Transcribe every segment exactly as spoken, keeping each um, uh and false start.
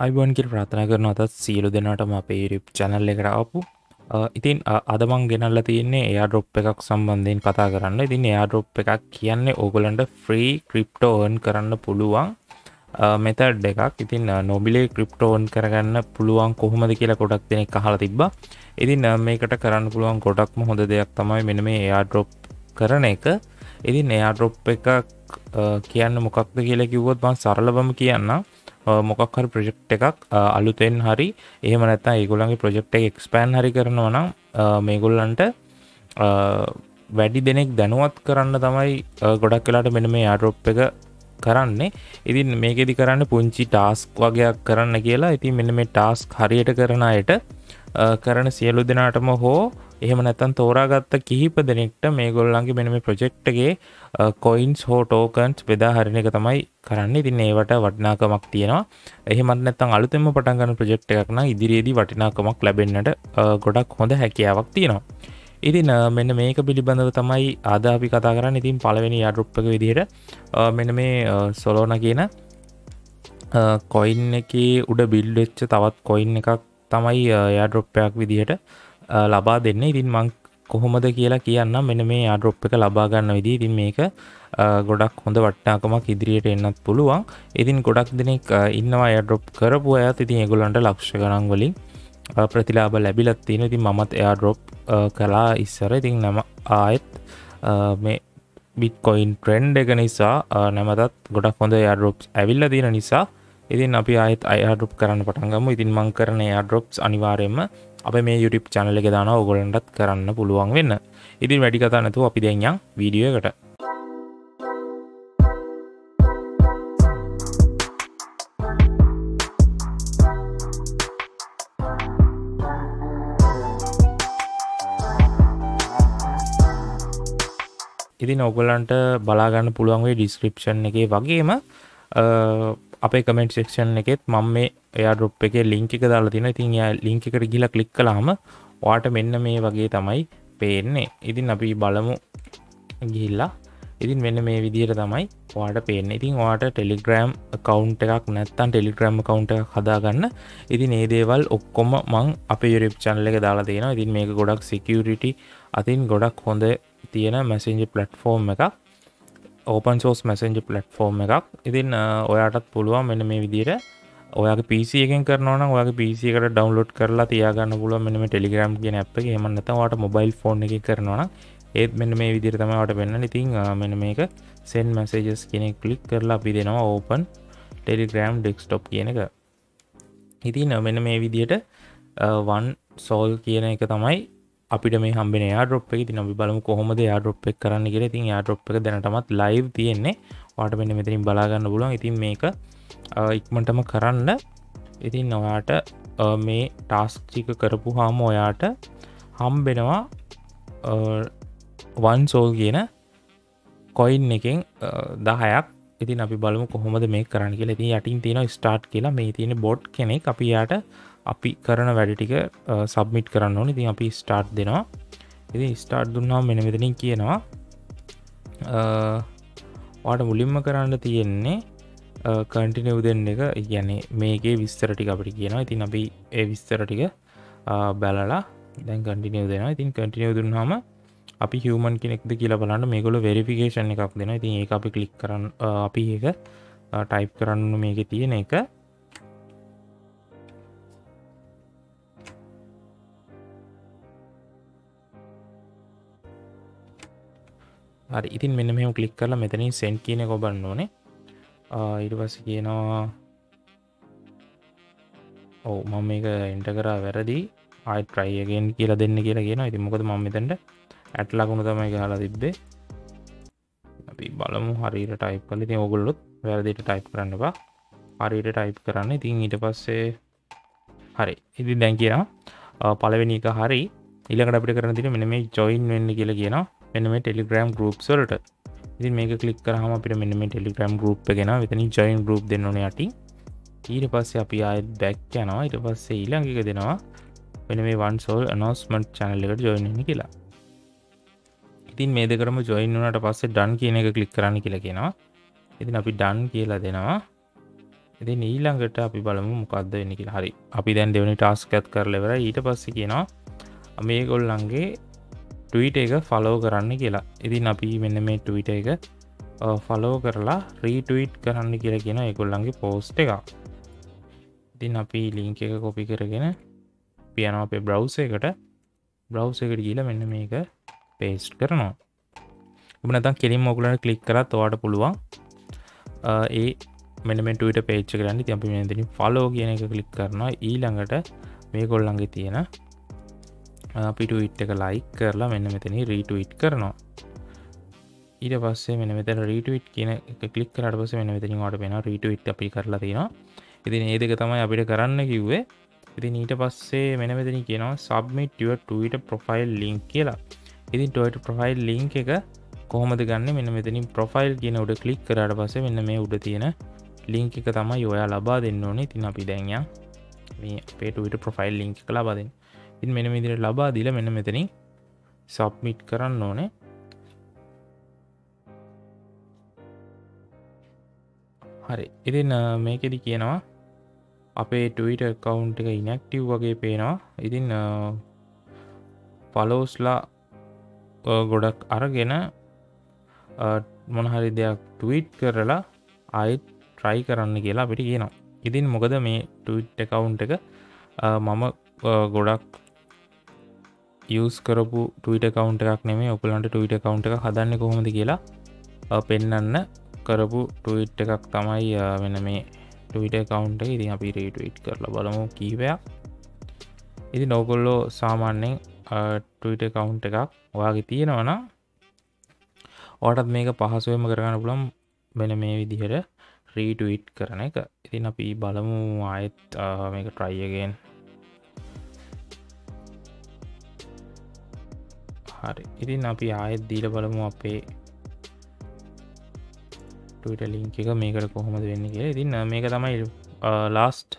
අයිබෝන් කියලා ප්‍රාර්ථනා කරනවා අතත් සියලු දෙනාටම අපේ YouTube channel එකට ආපු. ඉතින් අද මම ගෙනල්ලා තියෙන්නේ airdrop එකක් සම්බන්ධයෙන් කතා කරන්න. ඉතින් airdrop එකක් කියන්නේ ඕගොල්ලන්ට free crypto earn කරන්න පුළුවන් method එකක්. ඉතින් නොබිලේ crypto earn කරගන්න පුළුවන් කොහොමද කියලා ගොඩක් දෙනෙක් අහලා තිබ්බා. ඉතින් මේකට කරන්න පුළුවන් ගොඩක්ම හොඳ දෙයක් තමයි මෙන්න මේ airdrop කරන එක. ඉතින් airdrop එකක් කියන්නේ මොකක්ද කියලා කිව්වොත් මම සරලවම කියන්නම්. මොකක් හරි ප්‍රොජෙක්ට් එකක් අලුතෙන් හරි එහෙම නැත්නම් ඒගොල්ලන්ගේ ප්‍රොජෙක්ට් එක එක්ස්පෑන්ඩ් හරි කරනවා නම් මේගොල්ලන්ට වැඩි දෙනෙක් දැනුවත් කරන්න තමයි ගොඩක් වෙලාට මෙන්න මේ airdrop එක කරන්නේ. ඉතින් මේකෙදි කරන්නේ පුංචි ටාස්ක් වගේක් කරන්න කියලා. ඉතින් මෙන්න මේ ටාස්ක් හරියට කරන අයට කරන සියලු දෙනාටම හෝ එහෙම නැත්නම් තෝරාගත්ත කිහිප දෙනෙක්ට මේගොල්ලන්ගේ මෙන්න මේ ප්‍රොජෙක්ට් එකේ coins හෝ tokens බෙදා හරින එක තමයි කරන්නේ. ඉතින් ඒවට වටිනාකමක් තියෙනවා. එහෙමත් නැත්නම් අලුතෙන්ම පටන් ගන්න ප්‍රොජෙක්ට් එකක් නම් ඉදිරියේදී වටිනාකමක් ලැබෙන්නට ගොඩක් හොඳ හැකියාවක් තියෙනවා. ඉතින් මෙන්න මේක පිළිබඳව තමයි අද අපි කතා කරන්නේ. ඉතින් පළවෙනි airdrop එක විදිහට මෙන්න මේ Solana කියන coin එකේ උඩ build වෙච්ච තවත් coin එකක් තමයි airdrop එකක් විදිහට ලබා දෙන්නේ. ඉතින් මම කොහොමද කියලා කියන්නම් මෙන්න මේ airdrop එක ලබා ගන්න විදිහ. ඉතින් මේක ගොඩක් හොඳ වටිනාකමක් ඉදිරියට එන්නත් පුළුවන්. ඉතින් ගොඩක් දෙනෙක් ඉන්නවා airdrop කරපු අයත්. ඉතින් ඒගොල්ලන්ට ලක්ෂ ගණන් වලින් ප්‍රතිලාභ ලැබිලා තියෙනවා. ඉතින් මමත් airdrop කළා ඉස්සර. ඉතින් නම ආයෙත් මේ bitcoin trend එක නිසා නැමතත් ගොඩක් හොඳ airdrops ඇවිල්ලා තියෙන නිසා ඉතින් අපි ආයෙත් airdrop කරන්න පටන් ගමු. ඉතින් මම කරන airdrops අනිවාර්යයෙන්ම අපේ මේ YouTube channel එකේ දානවා ඕගොල්ලන්ටත් කරන්න පුළුවන් වෙන්න. ඉතින් වැඩි කතා නැතුව අපි දැන් යන් වීඩියෝ එකට. ඉතින් ඕගොල්ලන්ට බලා ගන්න පුළුවන් වෙයි description එකේ වගේම අපේ comment section එකෙත් මම මේ airdrop එකේ link එක දාලා තියෙනවා. ඉතින් යා link එකට ගිහලා click කළාම ඔයාට මෙන්න මේ වගේ තමයි පේන්නේ. ඉතින් අපි බලමු ගිහිල්ලා. ඉතින් මෙන්න මේ විදිහට තමයි ඔයාට පේන්නේ. ඉතින් ඔයාට Telegram account එකක් නැත්නම් Telegram account එකක් හදාගන්න. ඉතින් මේ දේවල් ඔක්කොම මම අපේ YouTube channel එකේ දාලා තියෙනවා. ඉතින් මේක ගොඩක් security අතින් ගොඩක් හොඳ තියෙන messenger platform එකක්. open source messenger platform එකක්. ඉතින් ඔයාටත් පුළුවන් මෙන්න මේ විදිහට ඔයාගේ P C එකෙන් කරනවා නම් ඔයාගේ P C එකට download කරලා තියාගන්න පුළුවන් මෙන්න මේ Telegram කියන app එක. එහෙම නැත්නම් ඔයාට mobile phone එකකින් කරනවා නම් ඒත් මෙන්න මේ විදිහට තමයි ඔයාට වෙන්නේ. ඉතින් මෙන්න මේක send messages කියන එක click කරලා අපි දෙනවා open Telegram desktop කියන එක. ඉතින් මෙන්න මේ විදිහට one sol කියන එක තමයි අපිට මේ හම්බෙන airdrop එක. ඉතින් අපි බලමු කොහොමද airdrop එක කරන්න කියලා. ඉතින් airdrop එක දැනටමත් live තියෙන්නේ. ඔයාලට මෙන්න මෙතනින් බලා ගන්න පුළුවන්. ඉතින් මේක ඉක්මනටම කරන්න. ඉතින් ඔයාට මේ task ටික කරපුවාම ඔයාට හම්බෙනවා one sol කියන coin එකෙන් දහයක්. ඉතින් අපි බලමු කොහොමද මේක කරන්න කියලා. ඉතින් යටින් තියෙනවා start කියලා. මේ තියෙන bot කෙනෙක් අපි යාට අපි කරන වැඩ ටික සබ්මිට් කරන්න ඕනේ. ඉතින් අපි start දෙනවා. ඉතින් start දුන්නාම මෙන්න මෙතනින් කියනවා ඔයාලට මුලින්ම කරන්න තියෙන්නේ continue දෙන්න එක. ඒ කියන්නේ මේකේ විස්තර ටික අපිට කියනවා. ඉතින් අපි ඒ විස්තර ටික බලලා දැන් continue දෙනවා. ඉතින් continue දුන්නාම අපි human කෙනෙක්ද කියලා බලන්න මේගොල්ලෝ verification එකක් දෙනවා. ඉතින් ඒක අපි click කරන් අපි ඒක type කරන්න මේකේ තියෙන එක. හරි. ඉතින් මෙන්න මෙහෙම ක්ලික් කරලා මෙතනින් send කියන එක ඔබන්න ඕනේ. ඊට පස්සේ කියනවා ඔව් මම මේක enter කරා වැරදි. ආයෙත් try again කියලා දෙන්න කියලා කියනවා. ඉතින් මොකද මම මෙතනට at ලකුණු තමයි ගහලා තිබ්බේ. අපි බලමු හරියට type කරලා. ඉතින් ඕගොල්ලොත් වැරදිට type කරන්න එපා. හරියට type කරන්න. ඉතින් ඊට පස්සේ හරි. ඉතින් දැන් කියනවා පළවෙනි එක හරි. ඊළඟට අපිට කරන්න තියෙන්නේ මෙන්න මේ join වෙන්න කියලා කියනවා. මෙන්න මේ Telegram groups වලට. ඉතින් මේක click කරාම අපිට මෙන්න මේ Telegram group එක එනවා. මෙතනින් join group දෙන්න ඕනේ යටින්. ඊට පස්සේ අපි ආයෙත් back යනවා. ඊට පස්සේ ඊළඟ එක දෙනවා මෙන්න මේ one sol announcement channel එකට join වෙන්න කියලා. ඉතින් මේ දෙකටම join වුණාට පස්සේ done කියන එක click කරන්න කියලා කියනවා. ඉතින් අපි done කියලා දෙනවා. ඉතින් ඊළඟට අපි බලමු මොකක්ද වෙන්නේ කියලා. හරි. අපි දැන් දෙවෙනි ටාස්ක් එකත් කරලා ඉවරයි. ඊට පස්සේ කියනවා මේගොල්ලන්ගේ ට්වීට් එක ෆලෝ කරන්න කියලා. ඉතින් අපි මෙන්න මේ ට්වීට් එක ෆලෝ කරලා රීට්වීට් කරන්න කියලා කියන ඒගොල්ලන්ගේ පෝස්ට් එක. ඉතින් අපි ලින්ක් එක කොපි කරගෙන අපි යනවා අපේ බ්‍රවුසර් එකට. බ්‍රවුසර් එකට ගිහලා මෙන්න මේක පේස්ට් කරනවා. ඔබ නැත්නම් කෙලින්ම ඔයගොල්ලන්ට ක්ලික් කරත් ඔයාලට පුළුවන් ඒ මෙන්න මේ ට්විටර් පේජ් එකට යන්න. ඉතින් අපි මෙතනින් ෆලෝ කියන එක ක්ලික් කරනවා. ඊළඟට මේගොල්ලන්ගේ තියෙන අපි ට්වීට් එක ලයික් කරලා මෙන්න මෙතනින් රීට්වීට් කරනවා. ඊට පස්සේ මෙන්න මෙතන රීට්වීට් කියන එක ක්ලික් කරාට පස්සේ මෙන්න මෙතනින් ඔයාලට පේනවා රීට්වීට් අපි කරලා තියෙනවා. ඉතින් මේ දෙක තමයි අපිට කරන්න කිව්වේ. ඉතින් ඊට පස්සේ මෙන්න මෙතනින් කියනවා submit your Twitter profile link කියලා. ඉතින් Twitter profile link එක කොහොමද ගන්නෙ? මෙන්න මෙතනින් profile කියන උඩ ක්ලික් කරාට පස්සේ මෙන්න මේ උඩ තියෙන link එක තමයි ඔයා ලබා දෙන්න ඕනේ. ඉතින් අපි දැන් යන් මේ අපේ Twitter profile link එක ලබා දෙන්න. ඉතින් මෙන්න මේ විදිහට ලබා දීලා මෙන්න මෙතනින් submit කරන්න ඕනේ. හරි. ඉතින් මේකෙදි කියනවා අපේ Twitter account එක inactive වගේ පේනවා. ඉතින් followers ලා ගොඩක් අරගෙන මොන හරි දෙයක් ට්වීට් කරලා ආයෙත් try කරන්න කියලා අපිට කියනවා. ඉතින් මොකද මේ Twitter account එක මම ගොඩක් use කරපු Twitter account එකක් නෙමෙයි. ඔයගලන්ට Twitter account එකක් හදන්නේ කොහොමද කියලා පෙන්වන්න කරපු ට්වීට් එකක් තමයි මෙන්න මේ Twitter account එක. ඉතින් අපි රීට්වීට් කරලා බලමු කීපයක්. ඉතින් ඔයගොල්ලෝ සාමාන්‍යයෙන් Twitter account එකක් ඔයාගේ තියෙනවා නම් ඔයාලට මේක පහසුවෙන්ම කරගන්න පුළුවන් මෙන්න මේ විදිහට රීට්වීට් කරන එක. ඉතින් අපි බලමු ආයෙත් මේක try again. හරි. ඉතින් අපි ආයෙත් දීලා බලමු අපේ Twitter link එක මේකට කොහොමද වෙන්නේ කියලා. ඉතින් මේක තමයි last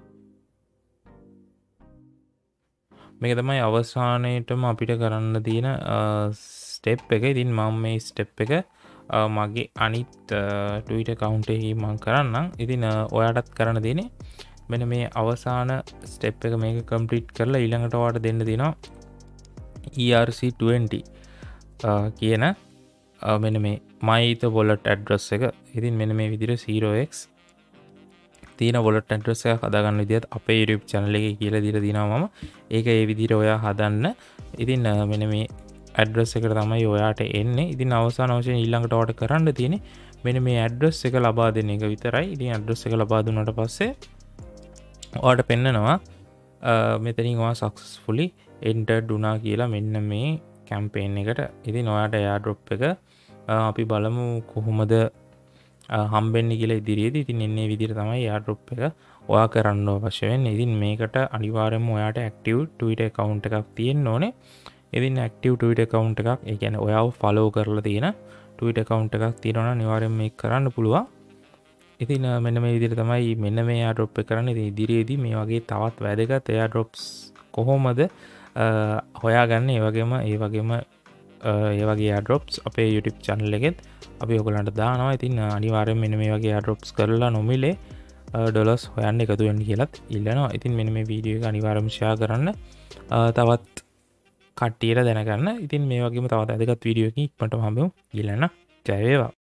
මේක තමයි අවසානයේටම අපිට කරන්න තියෙන step එක. ඉතින් මම මේ step එක මගේ අනිත් Twitter account එකේ මම කරන්නම්. ඉතින් ඔයාටත් කරන්න දෙන්නේ මෙන්න මේ අවසාන step එක මේක complete කරලා ඊළඟට ඔයාට දෙන්න තියෙනවා E R C twenty කියන මෙන්න මේ my ether wallet address එක. ඉතින් මෙන්න මේ විදිහට zero x තියෙන wallet address එක හදාගන්න විදිහත් අපේ YouTube channel එකේ කියලා දීලා දිනවා මම. ඒක ඒ විදිහට ඔයා හදන්න. ඉතින් මෙන්න මේ address එකට තමයි ඔයාට එන්නේ. ඉතින් අවසාන වශයෙන් ඊළඟට ඔයාට කරන්න තියෙන්නේ මෙන්න මේ address එක ලබා දෙන එක විතරයි. ඉතින් address එක ලබා දුන්නාට පස්සේ ඔයාට පෙන්නනවා මෙතනින් ඔයා successfully entered වුණා කියලා මෙන්න මේ campaign එකට. ඉතින් ඔයාට airdrop එක අපි බලමු කොහොමද හම්බෙන්නේ කියලා ඉදිරියේදී. ඉතින් එන්නේ විදිහට තමයි airdrop එක ඔයා කරන්න අවශ්‍ය වෙන්නේ. ඉතින් මේකට අනිවාර්යයෙන්ම ඔයාට active Twitter account එකක් තියෙන්න ඕනේ. ඉතින් active Twitter account එකක්, ඒ කියන්නේ ඔයාව follow කරලා තියෙන Twitter account එකක් තියෙනවා නම් අනිවාර්යයෙන් මේක කරන්න පුළුවන්. ඉතින් මෙන්න මේ විදිහට තමයි මෙන්න මේ airdrop එක කරන්නේ. ඉතින් ඉදිරියේදී මේ වගේ තවත් වැදගත් airdrops කොහොමද හොයාගන්නේ, ඒ වගේම ඒ වගේම ඒ වගේ airdrops අපේ YouTube channel එකෙත් අපි ඔයගලන්ට දානවා. ඉතින් අනිවාර්යයෙන් මෙන්න මේ වගේ airdrops කරලා නොමිලේ ඩොලර්ස් හොයන්න එකතු වෙන්න කියලාත් ඉල්ලනවා. ඉතින් මෙන්න මේ වීඩියෝ එක අනිවාර්යයෙන්ම share කරන්න තවත් කට්ටියට දැනගන්න. ඉතින් මේ වගේම තවත් වැදගත් වීඩියෝ එකකින් ඉක්මනටම හම්බෙමු. ඊළඟ ජය වේවා.